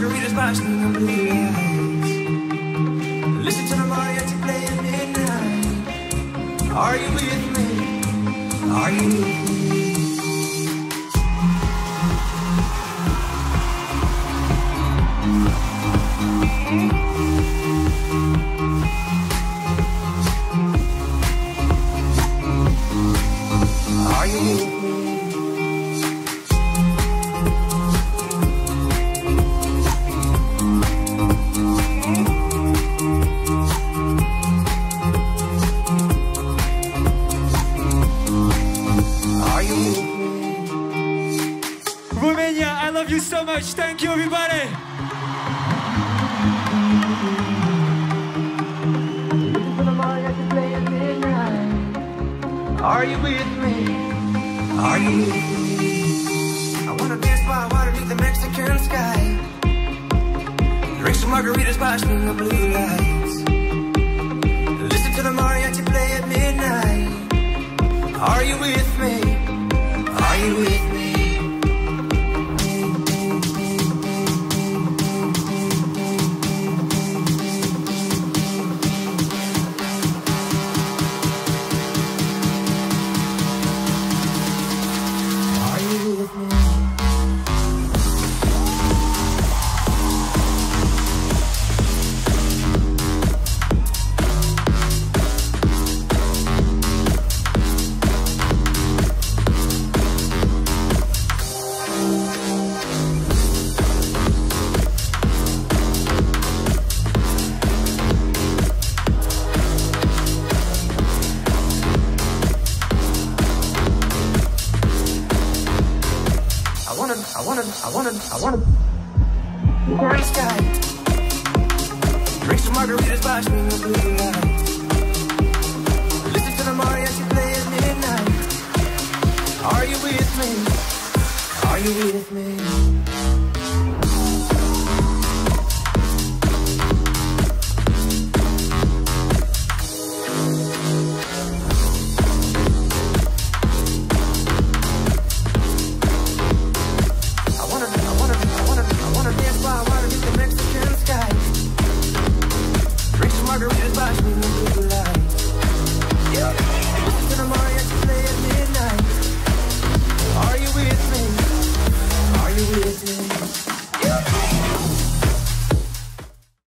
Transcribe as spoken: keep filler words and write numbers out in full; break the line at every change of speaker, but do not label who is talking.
margaritas watching the blue lights. Listen to the mariachi play at midnight. Are you with me? Are you with me? Are you with me?
Romania, I love you so much. Thank you, everybody.
Are you with me? Are you with me? I wanna dance by water beneath the Mexican sky. Drink some margaritas, watching the blue lights. Listen to the mariachi play at midnight. Are you with me? Are you with me? I wanna, I wanna, I wanna burn the sky. Drink some margaritas, watching the blue lights. Listen to the mariachi play at midnight. Are you with me? Are you with me?